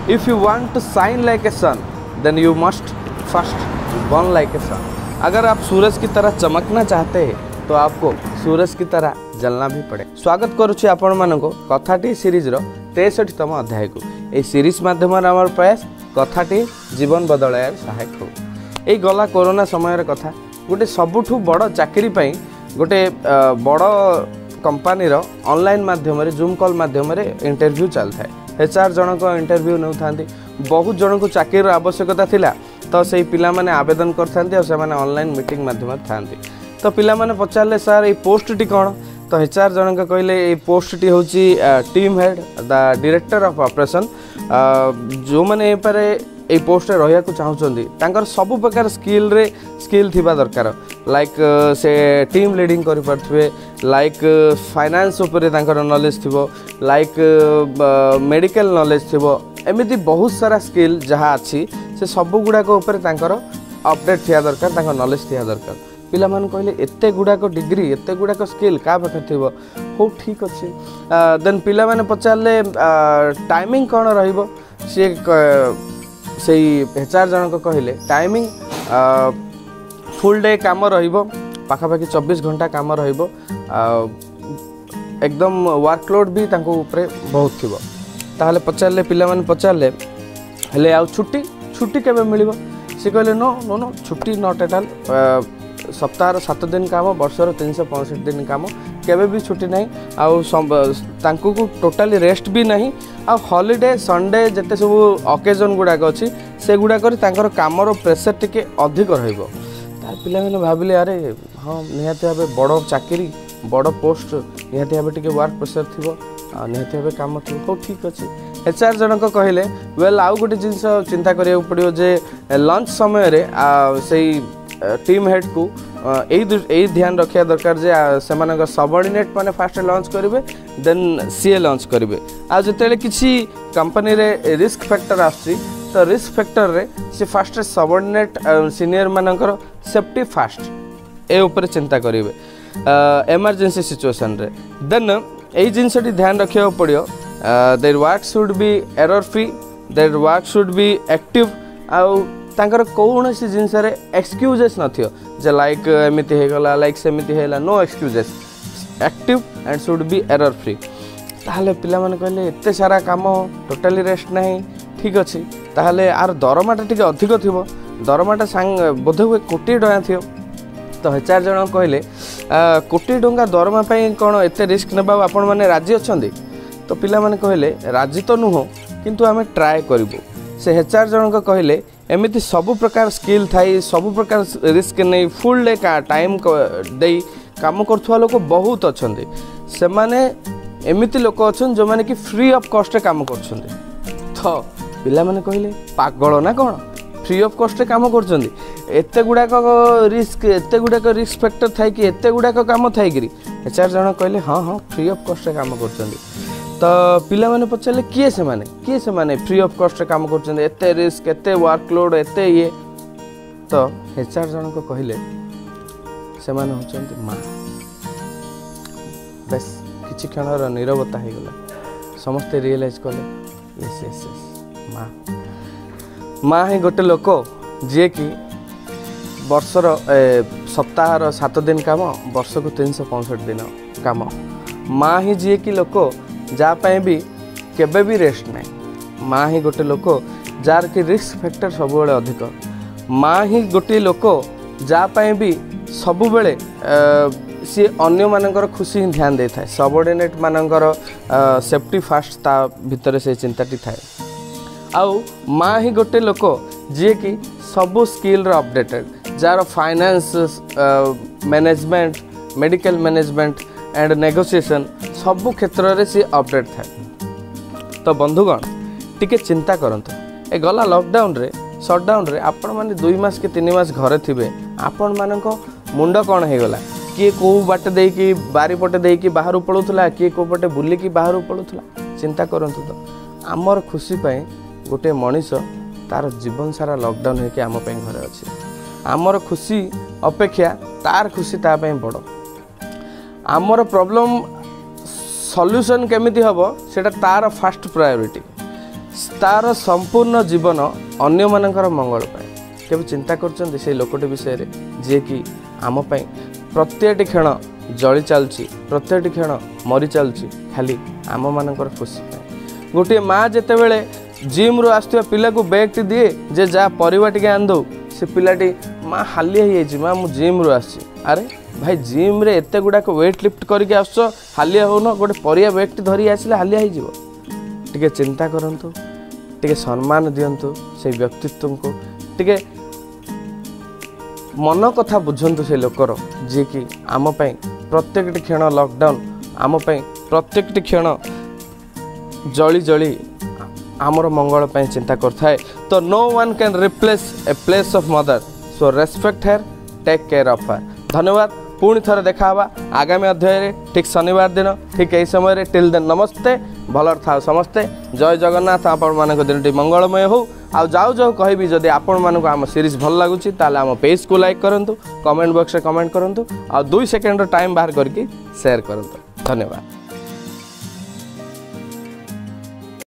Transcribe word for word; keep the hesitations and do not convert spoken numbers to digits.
If you want to shine like a sun then you must first burn like a sun. अगर आप सूरज की तरह चमकना चाहते हैं तो आपको सूरज की तरह जलना भी पड़े। स्वागत करुच्ची आपण मानक कथाटी सीरीज रो तेसठतम अध्याय को। ए सीरीज माध्यम आम प्रयास कथाटी जीवन बदलायर सहायक हो। ये गला कोरोना समय कथा गोटे सबुठु बड़ चाकरी पाई गोटे बड़ कंपनी रो ऑनलाइन माध्यम जूम कॉल माध्यम इंटरव्यू चलता है। एचआर जनक इंटरव्यू नौ था बहुत जन को चाकरी आवश्यकता थिला तो से पिला माने आवेदन करते और से ऑनलाइन मीटिंग माध्यम था तो पिला माने पचारे सार ये पोस्ट टी कौन तो एचआर जनक कहले ये पोस्ट टी हूँ team head the director of operation जो मैंने ये पोस्ट रहा चाहते सबु प्रकार स्किल रे स्किल थिबा दरकार लाइक से टीम लीडिंग करि परथुवे लाइक फाइनेंस उपरे तांकर नॉलेज थिबो लाइक मेडिकल नॉलेज थिबो एमिति बहुत सारा स्किल जहाँ अच्छी से सबु गुड़ाक उपर तांकर अपडेट थिया दरकार तांकर नॉलेज थिया दरकार। पिला मान कहले एते गुड़ाक डिग्री एते गुड़ाक स्किल का पाखे थिबो हो ठीक अच्छे देन पिला माने पचारले टाइमिंग कौन रहिबो से से एचआर जनक कहले टाइमिंग फुल डे काम रहिबो पाखापाखि चौबीस घंटा काम रहिबो एकदम वर्कलोड भी तांको ऊपर बहुत थिबो। ताहले पचारले पिला माने पचारले हेले आ छुट्टी छुट्टी केबे मिलिबो से कहले नो नो नो छुट्टी नॉट एट ऑल सप्ताह सात दिन काम वर्षर तीन सौ पैंसठ दिन काम केबे भी छुट्टी नहीं आउ को टोटाली रेस्ट भी नहीं आ हॉलीडे संडे जिते सब ऑकेजन गुड़ाक अच्छी से गुड़ाक कमर प्रेसर टिके अधिक रहिबो। तार पिला माने भाबिले अरे हाँ निहाती भावे बड़ चाकरी बड़ पोस्ट निहाती भावे टिके वर्क प्रेसर थिबो निहाती भावे काम थिबो हो ठीक अच्छे। एचआर जनक कहले वेल आउ गोटे जिनस चिंता करिया पड़ियो जे लंच समय रे से टीम हेड को यही ध्यान रखा दरकार जे से सबऑर्डिनेट माने फास्ट लॉन्च करेंगे देन सीए लॉन्च करेंगे आ जिते किसी कंपनी रे रिस्क फैक्टर आसी तो रिस्क फैक्टर रे से फास्ट सबऑर्डिनेट सीनियर मानकर सेफ्टी फास्ट ए ऊपर चिंता करेंगे इमरजेंसी सिचुएशन रे देन यही जिनसटी ध्यान रखा पड़ियो their work should be error free their work should be active आउ तांकर कौन सी जिनस एक्सक्यूजेस नथियो जे लाइक एमिति हेगला लाइक सेमिति हेला no excuses active and should be error free. ताहले पिला माने कहले एते सारा काम टोटाली रेस्ट नहीं ठीक अच्छे ताहले आर दरमाटा टिके अधिक थिबो दरमाटा सांग बोधे हुए कोटी टका थियो तो एचआर जन कहले कोटी टका दरमा पई कोन एते रिस्क नेबा आपण माने राजी अछंदी तो पिला माने कहले राजी तो नुहो किंतु आमे ट्राई करबो। से एचआर जनक कहले एमिति सबु प्रकार स्किल थाई सबु प्रकार रिस्क नहीं फुल डे का टाइम दे काम करथुवा लोक बहुत अच्छे से माने एमिति लोक अच्छन जो माने कि फ्री ऑफ कॉस्ट काम करछंदी तो पिला माने कहले पागल ना कौन फ्री ऑफ कॉस्ट काम करछंदी एते गुडाक रिस्क एते गुडाक रिस्क फैक्टर थाई कि एते गुडाक काम थाई कि एचआर जनक कहले हाँ हाँ फ्री ऑफ कॉस्ट काम करछंदी तो पिला माने पचारे किए से माने किए से माने फ्री ऑफ कॉस्ट काम करछंदे एते रिस्क एते वर्कलोड एते ये तो एचआर जन को कहले से माने होचंती माँ बस किछि क्षणर नीरवता हो गला समस्ते रियलाइज कले यस यस यस माँ माँ ही गोटे लोक जी कि वर्षर सप्ताहर सात दिन काम वर्ष को तीन सौ पैंसठ दिन काम माँ ही जी कि लोक जापाई भी केबे भी रेस्ट नहीं माँ ही गोटे लोक जार कि रिस्क फैक्टर सब अधिक माँ ही गोटे लोक जापाई भी सब बेले सी अन्य मानकर खुशी ही ध्यान दे था सबऑर्डिनेट मानकर सेफ्टी फास्ट ता भितर से चिंताटी थाए आउ माँ ही गोटे लोक जी कि सबू स्किल अपडेटेड जार finance management medical management and negotiation सबु क्षेत्र में सी अपडेट था। तो बंधुगण टिके चिंता करंतु ए गला लॉकडाउन रे शटडाउन रे आपण माने दुई मास के तीन मास घरे थिबे आपण मानक मुंड कौन हो गला किए कौ बाटे दे कि बारी पटे दे कि बाहर पड़ूला किए कौ पटे बुली कि बाहर पड़ूला चिंता करंतु तो आमर खुशी पाए गोटे मनीष तार जीवन सारा लॉकडाउन होके आम पे घरे अच्छे आमर खुशी अपेक्षा तार खुशी ता पे बड़ आमर प्रॉब्लम सॉल्यूशन केमिति हबो सेटा तार फास्ट प्रायोरिटी तार संपूर्ण जीवन अन्य मानकर मंगल पाए केबे चिंता करछन्ते से लोकटे विषय रे जे कि आम पाई प्रत्येकटी क्षण जली चलची प्रत्येकटी क्षण मरी चलची खाली आम मानकर खुशी पाए गोटे माँ जेते बेले जिम रु आसुवा पिला को बैग टी दिए जे जा परिवा टिके आन दो से पिलाटी माँ हालिया हो जाइए माँ मु जिम रु आसी अरे भाई जिम रे एते गुड़ाक वेट लिफ्ट करके आस हालिया हो न गोटे परिया बैग टी धरी आसिले हालिया हो टिके चिंता करंतु टिके सम्मान दियंतु से व्यक्तित्व को टिके मन कथा बुझंतु से लोकर जे कि आम पाई प्रत्येकटी क्षण लॉकडाउन आम पाई प्रत्येकटी क्षण जली जली आमर मंगल पाई चिंता करथाए तो no one can replace a place of mother so respect her take care of her धन्यवाद पुणी थरे देखा हवा आगामी अध्याय ठीक शनिवार दिन ठीक यही समय टिल देन नमस्ते भलर था समस्ते जय जगन्नाथ आपण मान दिन मंगलमय हो आउ जाऊ जाऊ कहबी जदि आपण मानक आम सीरीज भल लगुच ताले आम पेज को लाइक करंतु कमेंट बॉक्स रे कमेंट करंतु आ दुई सेकेंड टाइम बाहर करके शेयर करंतु धन्यवाद।